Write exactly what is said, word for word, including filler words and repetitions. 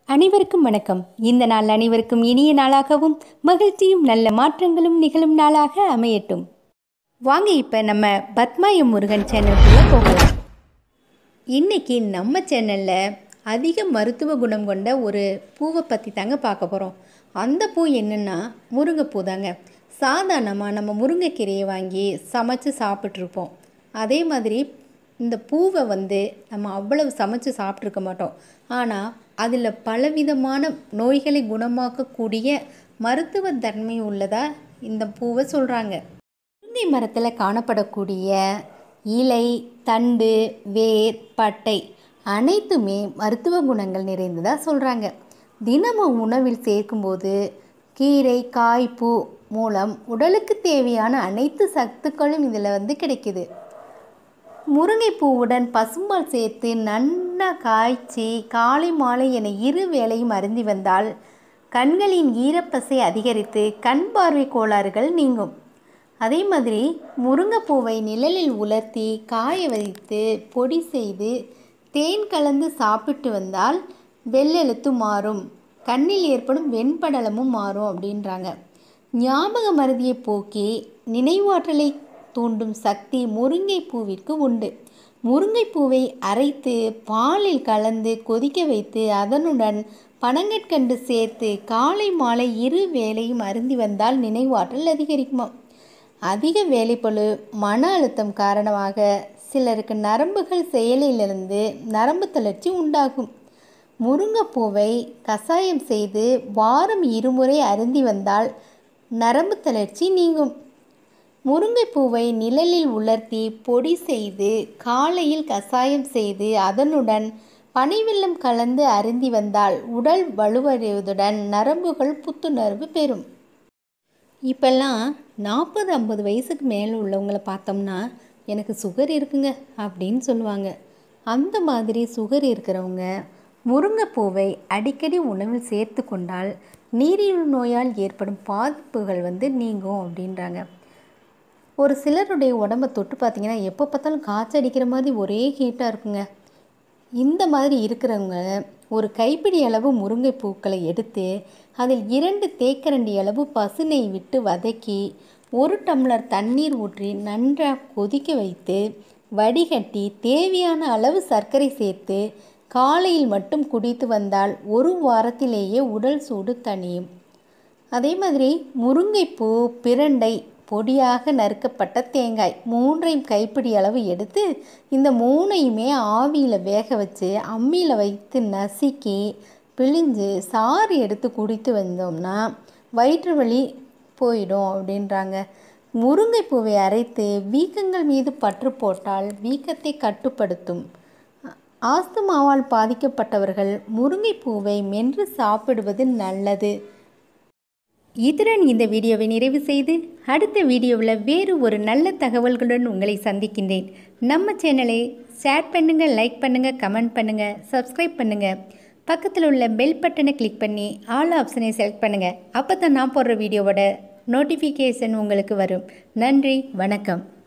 அனைவருக்கும் வணக்கம். இந்த நாள் அனைவருக்கும் இனிய நாளாகவும் மகிழ்ச்சியும் நல்ல மாற்றங்களும் நிகழும் நாளாக அமையட்டும். வாங்க இப்போ நம்ம பத்மா எம் முருகன் சேனலுக்குள்ளே போகலாம். இன்றைக்கி நம்ம சேனலில் அதிக மருத்துவ குணம் கொண்ட ஒரு பூவை பற்றி தாங்க பார்க்க போகிறோம். அந்த பூ என்னென்னா முருங்கைப்பூ தாங்க. சாதாரணமாக நம்ம முருங்கைக்கீரையை வாங்கி சமைச்சு சாப்பிட்ருப்போம். அதே மாதிரி இந்த பூவை வந்து நம்ம அவ்வளவு சமைச்சு சாப்பிட்ருக்க மாட்டோம். ஆனால் அதில் பலவிதமான நோய்களை குணமாக்கக்கூடிய மருத்துவ தன்மை உள்ளதாக இந்த பூவை சொல்கிறாங்க. முருங்கை மரத்தில் காணப்படக்கூடிய இலை, தண்டு, வேர், பட்டை அனைத்துமே மருத்துவ குணங்கள் நிறைந்ததாக சொல்கிறாங்க. தினமும் உணவில் சேர்க்கும்போது கீரை, காய், பூ மூலம் உடலுக்கு தேவையான அனைத்து சத்துக்களும் இதில் வந்து கிடைக்குது. முருங்கைப்பூவுடன் பசும்பால் சேர்த்து நன்னா காய்ச்சி காலை மாலை என இரு வேளையும் அருந்தி வந்தால் கண்களின் ஈரப்பசை அதிகரித்து கண் பார்வை கோளாறுகள் நீங்கும். அதே மாதிரி முருங்கைப்பூவை நிழலில் உலர்த்தி காய வைத்து பொடி செய்து தேன் கலந்து சாப்பிட்டு வந்தால் வெள்ளெழுத்து மாறும், கண்ணில் ஏற்படும் வெண்படலமும் மாறும் அப்படின்றாங்க. ஞாபக மறதியை போக்கி நினைவாற்றலை தூண்டும் சக்தி முருங்கைப்பூவிற்கு உண்டு. முருங்கைப்பூவை அரைத்து பாலில் கலந்து கொதிக்க வைத்து அதனுடன் பனங்கற்கண்டு சேர்த்து காலை மாலை இரு வேளையும் அருந்தி வந்தால் நினைவாற்றல் அதிகரிக்குமா. அதிக வேலைப்பளு, மன அழுத்தம் காரணமாக சிலருக்கு நரம்புகள் செயலிலிருந்து நரம்பு தளர்ச்சி உண்டாகும். முருங்கைப்பூவை கசாயம் செய்து வாரம் இருமுறை அருந்தி வந்தால் நரம்பு தளர்ச்சி நீங்கும். முருங்கைப்பூவை நிழலில் உலர்த்தி பொடி செய்து காலையில் கசாயம் செய்து அதனுடன் பனைவெல்லம் கலந்து அருந்தி வந்தால் உடல் வலுவடைவதுடன் நரம்புகள் புத்துணர்வு பெறும். இப்போல்லாம் நாற்பது ஐம்பது வயசுக்கு மேலே உள்ளவங்களை பார்த்தோம்னா எனக்கு சுகர் இருக்குங்க அப்படின்னு சொல்லுவாங்க. அந்த மாதிரி சுகர் இருக்கிறவங்க முருங்கைப்பூவை அடிக்கடி உணவில் சேர்த்து கொண்டால் நீரிழிவு நோயால் ஏற்படும் பாதிப்புகள் வந்து நீங்கும் அப்படின்றாங்க. ஒரு சிலருடைய உடம்பை தொட்டு பார்த்திங்கன்னா எப்போ பார்த்தாலும் காய்ச்சல் அடிக்கிற மாதிரி ஒரே ஹீட்டாக இருக்குங்க. இந்த மாதிரி இருக்கிறவங்க ஒரு கைப்பிடி அளவு முருங்கை பூக்களை எடுத்து அதில் இரண்டு தேக்கரண்டி அளவு பசுநெய் விட்டு வதக்கி ஒரு டம்ளர் தண்ணீர் ஊற்றி நன்றாக கொதிக்க வைத்து வடிகட்டி தேவையான அளவு சர்க்கரை சேர்த்து காலையில் மட்டும் குடித்து வந்தால் ஒரு வாரத்திலேயே உடல் சூடு தணியும். அதே மாதிரி முருங்கைப்பூ, பிரண்டை, பொடியாக நறுக்கப்பட்ட தேங்காய் மூன்றையும் கைப்பிடி அளவு எடுத்து இந்த மூணையுமே ஆவியில் வேக வச்சு அம்மியில் வைத்து நசுக்கி பிழிஞ்சு சாறு எடுத்து குடித்து வந்தோம்னா வயிற்று வலி போயிடும் அப்படின்றாங்க. முருங்கைப்பூவை அரைத்து வீக்கங்கள் மீது பற்று போட்டால் வீக்கத்தை கட்டுப்படுத்தும். ஆஸ்துமாவால் பாதிக்கப்பட்டவர்கள் முருங்கைப்பூவை மென்று சாப்பிடுவது நல்லது. இதுடன் இந்த வீடியோவை நிறைவு செய்து அடுத்த வீடியோவில் வேறு ஒரு நல்ல தகவல்களுடன் உங்களை சந்திக்கின்றேன். நம்ம சேனலை ஷேர் பண்ணுங்கள், லைக் பண்ணுங்கள், கமெண்ட் பண்ணுங்கள், சப்ஸ்கிரைப் பண்ணுங்கள். பக்கத்தில் உள்ள பெல் பட்டனை கிளிக் பண்ணி ஆல் ஆப்ஷனை செலக்ட் பண்ணுங்கள். அப்போ தான் நான் போடுற வீடியோவோட நோட்டிஃபிகேஷன் உங்களுக்கு வரும். நன்றி, வணக்கம்.